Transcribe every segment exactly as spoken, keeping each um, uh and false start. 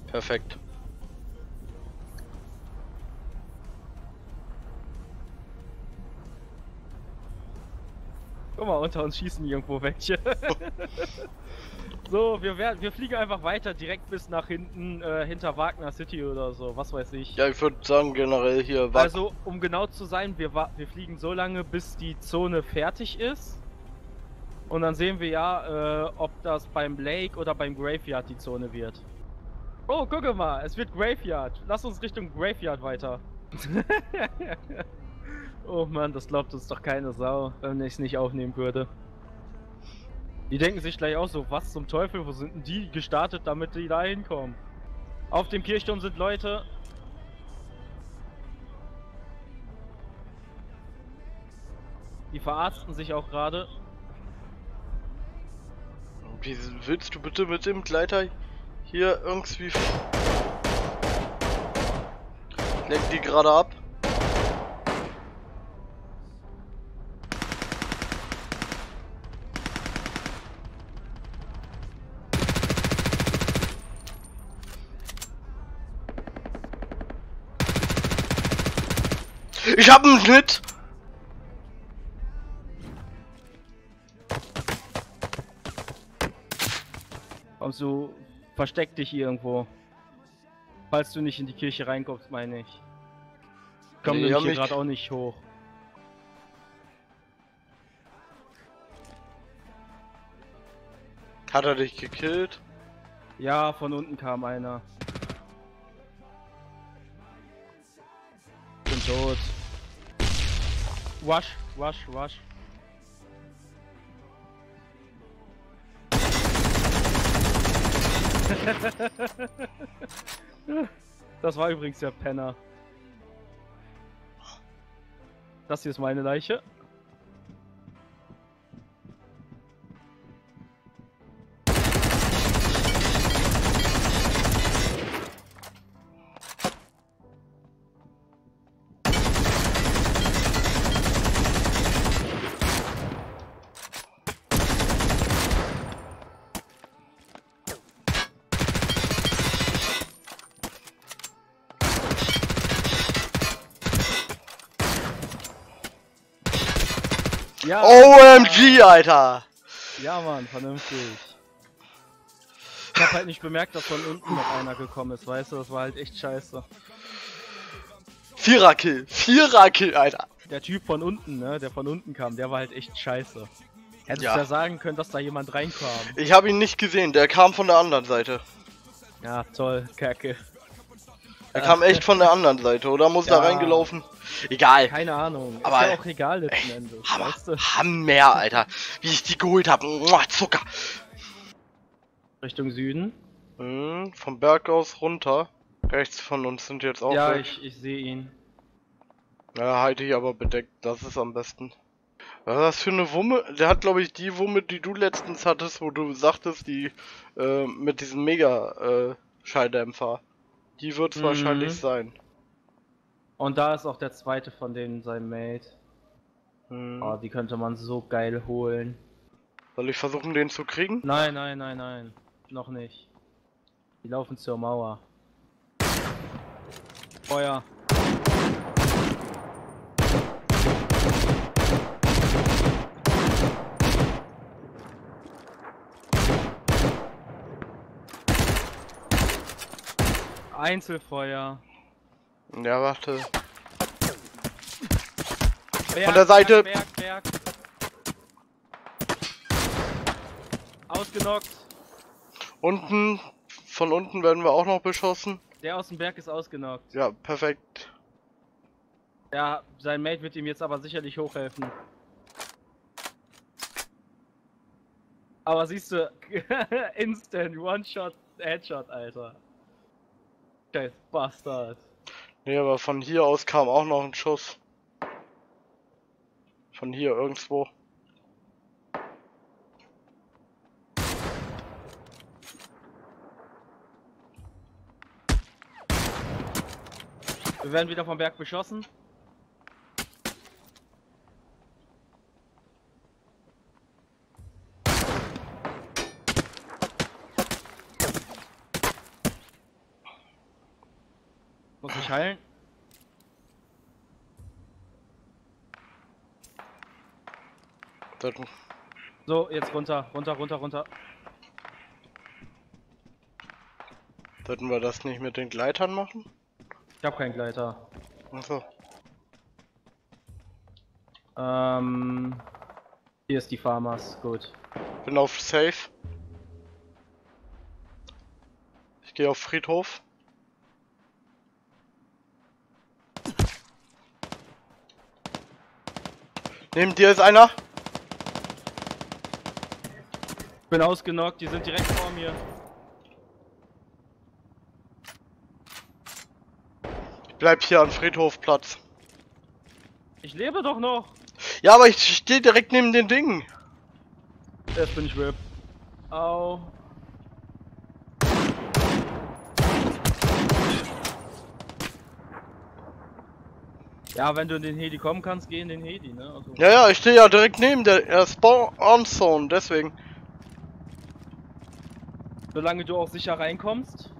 Perfekt. Guck mal, unter uns schießen irgendwo welche. So, wir, werden, wir fliegen einfach weiter, direkt bis nach hinten, äh, hinter Wagner City oder so, was weiß ich. Ja, ich würde sagen generell hier... Wag Also, um genau zu sein, wir, wir fliegen so lange, bis die Zone fertig ist. Und dann sehen wir ja, äh, ob das beim Lake oder beim Graveyard die Zone wird. Oh, gucke mal, es wird Graveyard. Lass uns Richtung Graveyard weiter. Oh Mann, das glaubt uns doch keine Sau, wenn ich es nicht aufnehmen würde. Die denken sich gleich auch so, was zum Teufel, wo sind denn die gestartet, damit die da hinkommen? Auf dem Kirchturm sind Leute. Die verarzten sich auch gerade. Wie willst du bitte mit dem Gleiter hier irgendwie... Lenk die gerade ab? Ich hab einen Schnitt! Kommst du, versteck dich hier irgendwo. Falls du nicht in die Kirche reinkommst, meine ich. Komm Nee, nämlich hab hier mich- gerade auch nicht hoch. Hat er dich gekillt? Ja, von unten kam einer. Bin tot. Wasch, wasch, wasch. Das war übrigens der Penner. Das hier ist meine Leiche. Ja, O M G, Alter! ja, Mann, vernünftig. Ich hab halt nicht bemerkt, dass von unten noch einer gekommen ist, weißt du, das war halt echt scheiße. Vierer-Kill! Vierer-Kill, Alter! Der Typ von unten, ne, der von unten kam, der war halt echt scheiße. Hättest Ja. ja sagen können, dass da jemand reinkam. Ich habe ihn nicht gesehen, der kam von der anderen Seite. Ja, toll, Kacke. Er kam echt von der anderen Seite, oder? Muss Ja. da reingelaufen? Egal. Keine Ahnung, ist Aber- ja auch egal letzten Endes, Hammer, weißt du? Hammer, Alter. Wie ich die geholt habe. Zucker. Richtung Süden. Hm, vom Berg aus runter. Rechts von uns sind jetzt auch Ja, weg. ich, ich sehe ihn. Ja, halte ich aber bedeckt. Das ist am besten. Was ist das für eine Wumme? Der hat, glaube ich, die Wumme, die du letztens hattest, wo du sagtest, die äh, mit diesem Mega-Schalldämpfer. Die wird es Mhm. wahrscheinlich sein. Und da ist auch der zweite von denen, sein Mate. Hm. Oh, die könnte man so geil holen. Soll ich versuchen, den zu kriegen? Nein, nein, nein, nein. Noch nicht. Die laufen zur Mauer. Feuer. Einzelfeuer. Ja, warte. Berg, Von der Seite. Berg, Berg, Berg. Ausgenockt. Unten, von unten werden wir auch noch beschossen. Der aus dem Berg ist ausgenockt. Ja, perfekt. Ja, sein Mate wird ihm jetzt aber sicherlich hochhelfen. Aber siehst du, Instant One-Shot, Headshot, Alter. Scheiß Bastard. Nee, aber von hier aus kam auch noch ein Schuss. Von hier irgendwo. Wir werden wieder vom Berg beschossen. Muss ich heilen? Das, So, jetzt runter, runter, runter, runter. sollten wir das nicht mit den Gleitern machen? Ich hab keinen Gleiter. Achso. Ähm. Hier ist die Farmers, gut. Bin auf Safe. Ich gehe auf Friedhof. Neben dir ist einer. Bin ausgenockt, die sind direkt vor mir. Ich bleib hier am Friedhofplatz. Ich lebe doch noch. Ja, aber ich stehe direkt neben den Dingen. Jetzt bin ich RIP. Au. Ja, wenn du in den Heli kommen kannst, geh in den Heli, ne? Also. Ja, ja, ich stehe ja direkt neben der, der Spawn-Zone, deswegen. Solange du auch sicher reinkommst.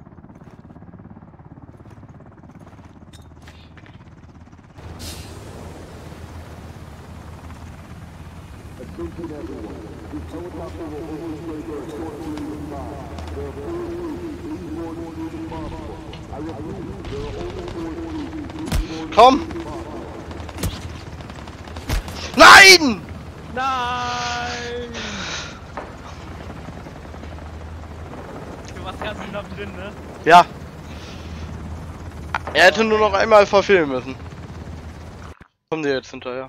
Komm! Nein! Nein! Du warst ganz knapp drin, ne? Ja. Er hätte nur noch einmal verfehlen müssen. Kommen die jetzt hinterher?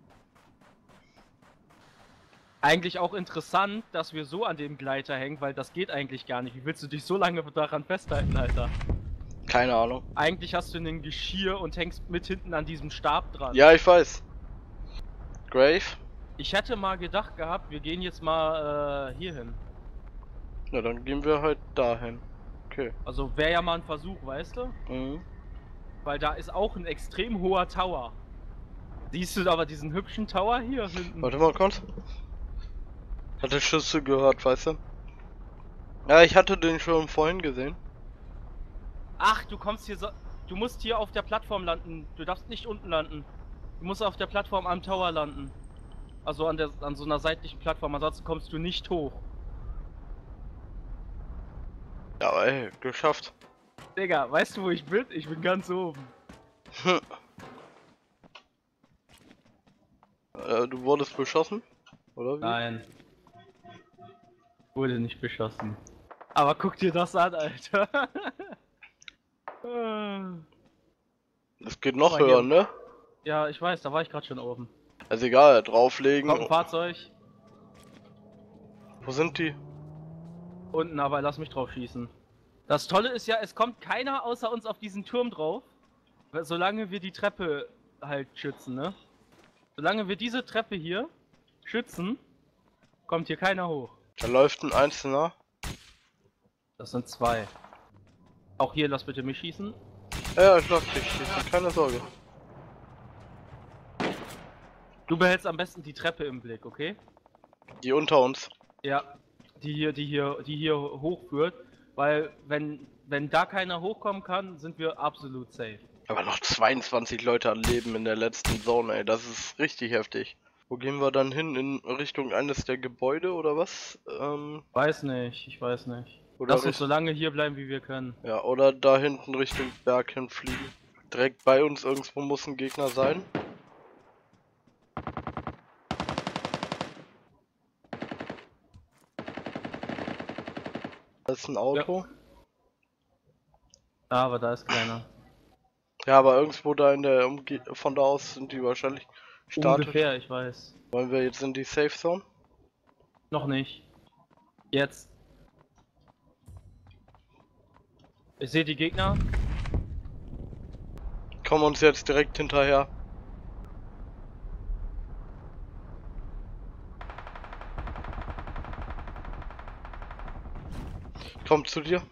Eigentlich auch interessant, dass wir so an dem Gleiter hängen, weil das geht eigentlich gar nicht. Wie willst du dich so lange daran festhalten, Alter? Keine Ahnung. Eigentlich hast du ein Geschirr und hängst mit hinten an diesem Stab dran. Ja, ich weiß. Grave? Ich hätte mal gedacht gehabt, wir gehen jetzt mal äh, hier hin. Na, dann gehen wir halt dahin. Okay. Also wäre ja mal ein Versuch, weißt du? Mhm. Weil da ist auch ein extrem hoher Tower. Siehst du aber diesen hübschen Tower hier hinten? Warte mal kurz. Hatte Schüsse gehört, weißt du? Ja, ich hatte den schon vorhin gesehen. Ach, du kommst hier so... Du musst hier auf der Plattform landen. Du darfst nicht unten landen. Du musst auf der Plattform am Tower landen. Also an der an so einer seitlichen Plattform, ansonsten kommst du nicht hoch. Ja, aber ey, geschafft. Digga, weißt du wo ich bin? Ich bin ganz oben. äh, du wurdest beschossen? Oder wie? Nein. Wurde nicht beschossen. Aber guck dir das an, Alter. Es geht noch Aber höher, hier- ne? Ja, ich weiß, da war ich gerade schon oben. Also egal, drauflegen. Kommt ein Fahrzeug. Wo sind die? Unten, aber lass mich drauf schießen. Das Tolle ist ja, es kommt keiner außer uns auf diesen Turm drauf. Solange wir die Treppe halt schützen, ne? Solange wir diese Treppe hier schützen, kommt hier keiner hoch. Da läuft ein Einzelner. Das sind zwei. Auch hier, lass bitte mich schießen. Ja, ich lass dich schießen, keine Sorge. Du behältst am besten die Treppe im Blick, okay? Die unter uns. Ja, die hier, die hier, die hier hochführt, weil wenn, wenn da keiner hochkommen kann, sind wir absolut safe. Aber noch zweiundzwanzig Leute an Leben in der letzten Zone, ey, das ist richtig heftig. Wo gehen wir dann hin? In Richtung eines der Gebäude oder was? Ähm, Weiß nicht, ich weiß nicht. oder Lass uns richt- so lange hier bleiben, wie wir können. Ja, oder da hinten Richtung Berg hinfliegen. Direkt bei uns irgendwo muss ein Gegner sein. Da ist ein Auto. Ah, aber da ist keiner. Ja, aber irgendwo da in der Umge von da aus sind die wahrscheinlich statisch. Ungefähr, ich weiß. Wollen wir jetzt in die Safe Zone? Noch nicht. Jetzt. Ich sehe die Gegner. Kommen uns jetzt direkt hinterher. Kommt zu dir.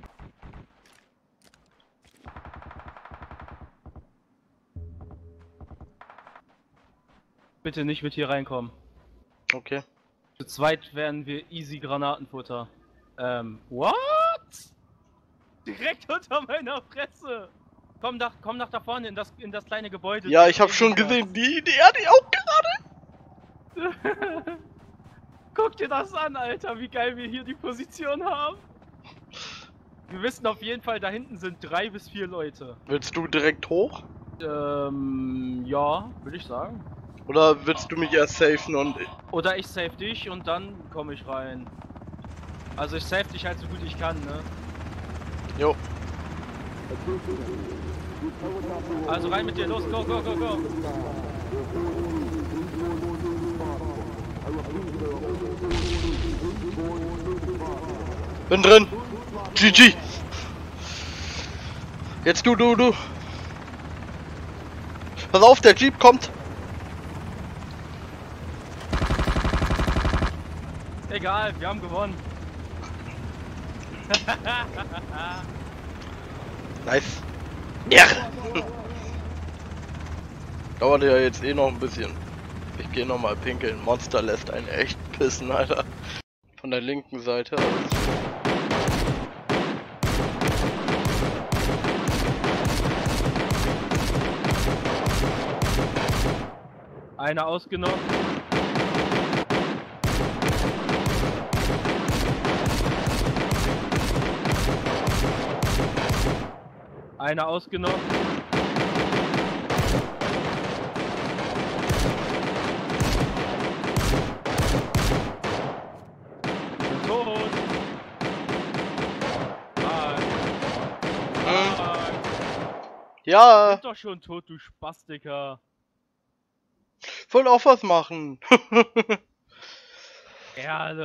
Bitte nicht mit hier reinkommen. Okay. Zu zweit werden wir easy Granatenfutter. Ähm, what? Direkt unter meiner Fresse! Komm nach, komm nach da vorne in das, in das kleine Gebäude. Ja, ich habe schon gesehen, die, die hatte ich auch gerade. Guck dir das an, Alter, wie geil wir hier die Position haben. Wir wissen auf jeden Fall, da hinten sind drei bis vier Leute. Willst du direkt hoch? Ähm, ja, würde ich sagen. Oder willst du mich erst safen und... Oder ich save dich und dann komme ich rein. Also ich save dich halt so gut ich kann, ne? Jo. Also rein mit dir, los, go, go, go, go. Bin drin. G G. Jetzt du, du, du. Pass auf, der Jeep kommt. Egal, wir haben gewonnen. Nice. Ja. Dauert ja jetzt eh noch ein bisschen. Ich gehe noch mal pinkeln. Monster lässt einen echt pissen, Alter. Von der linken Seite. Einer ausgenommen. Einer ausgenommen. Bin tot. Nein. Nein. Ja, Bin doch schon tot, du Spastiker. wollte auch was machen. Erde.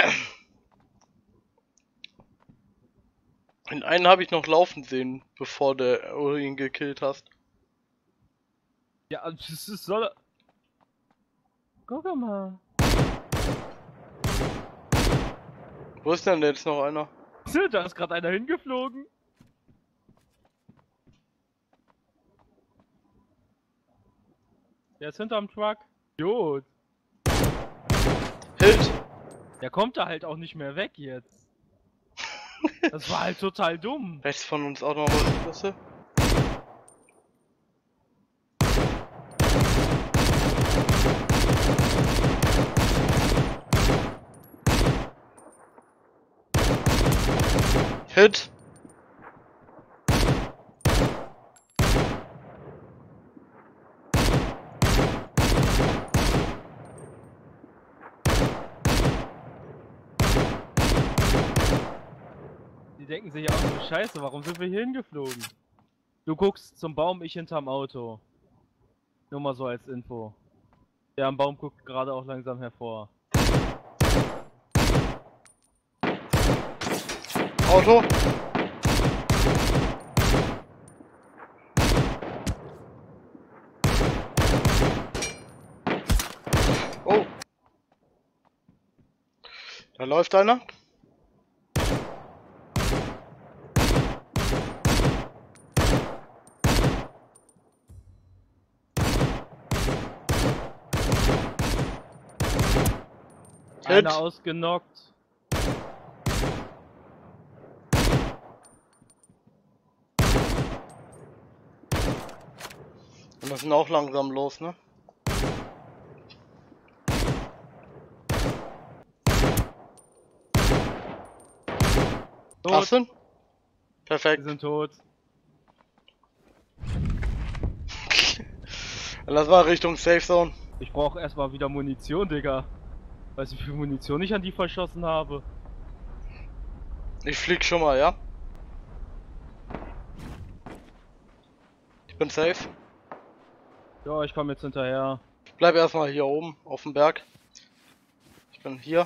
Den einen habe ich noch laufen sehen, bevor der ihn gekillt hast. Ja, das ist so. Guck mal. Wo ist denn jetzt noch einer? Da ist gerade einer hingeflogen. Der ist hinterm Truck. Gut. Hit! Der kommt da halt auch nicht mehr weg jetzt. Das war halt total dumm. Rechts von uns auch noch was, weißt du? Hit! Die denken sich auch so, scheiße, warum sind wir hier hingeflogen? Du guckst zum Baum, ich hinterm Auto. Nur mal so als Info. Der am Baum guckt gerade auch langsam hervor. Auto! Oh! Da läuft einer. Hit. Einer ausgenockt. Wir müssen auch langsam los, ne? Tot. Hast du? Wir Perfekt. sind tot. Dann lass mal Richtung Safe Zone. Ich brauche erstmal wieder Munition, Digga. Weißt du, wie viel Munition ich an die verschossen habe? Ich flieg schon mal, ja? Ich bin safe. Ja, ich komme jetzt hinterher. Ich bleib erstmal hier oben auf dem Berg. Ich bin hier.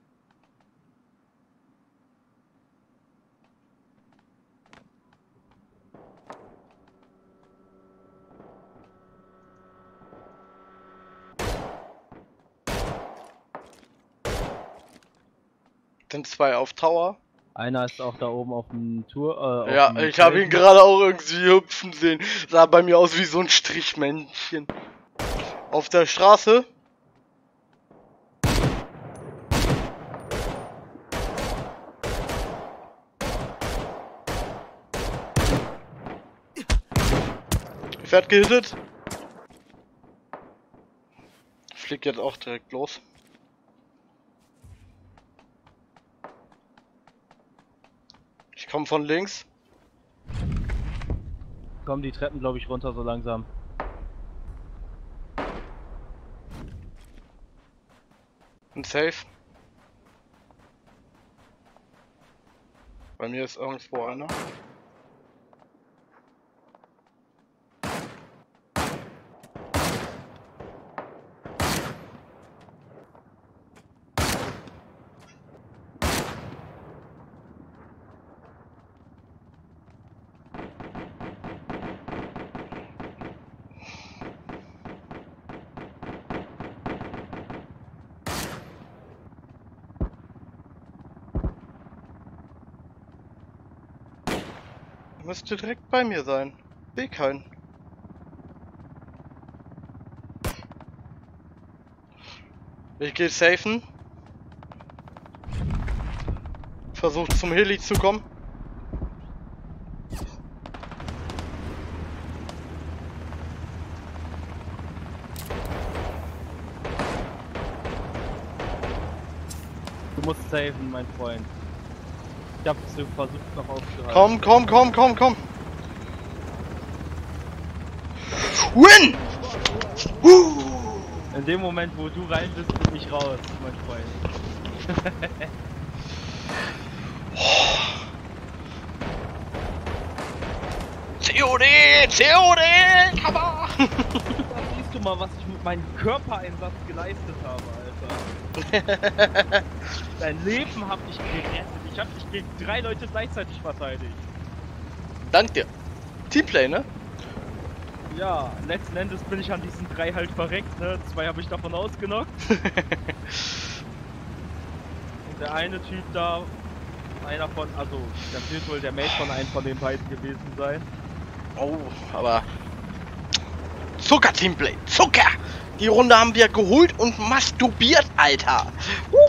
Sind zwei auf Tower. Einer ist auch da oben auf dem Tour. Äh, auf Ja, dem ich habe ihn Felsen. gerade auch irgendwie hüpfen sehen. Sah bei mir aus wie so ein Strichmännchen. Auf der Straße. werd gehittet. Fliegt jetzt auch direkt los. Ich komme von links. Kommen die Treppen, glaube ich, runter so langsam. Und safe. Bei mir ist irgendwo einer. Müsste direkt bei mir sein. Seh keinen. Ich gehe safen. Versucht zum Heli zu kommen. Du musst safen, mein Freund. Ich hab versucht noch aufzuhalten. Komm, komm, komm, komm, komm. Win! In dem Moment, wo du rein bist, bin ich raus, mein Freund. C O D! C O D! Kammer! Da siehst du mal, was ich mit meinem Körpereinsatz geleistet habe, Alter. Dein Leben hab ich gerettet. Ich hab dich gegen drei Leute gleichzeitig verteidigt. Dank dir. Teamplay, ne? Ja, letzten Endes bin ich an diesen drei halt verreckt, ne? Zwei habe ich davon ausgenockt. Und der eine Typ da, einer von, also, der wird wohl der Mate von einem von den beiden gewesen sein. Oh, aber... Zucker-Teamplay! Zucker! Die Runde haben wir geholt und masturbiert, Alter! Uh!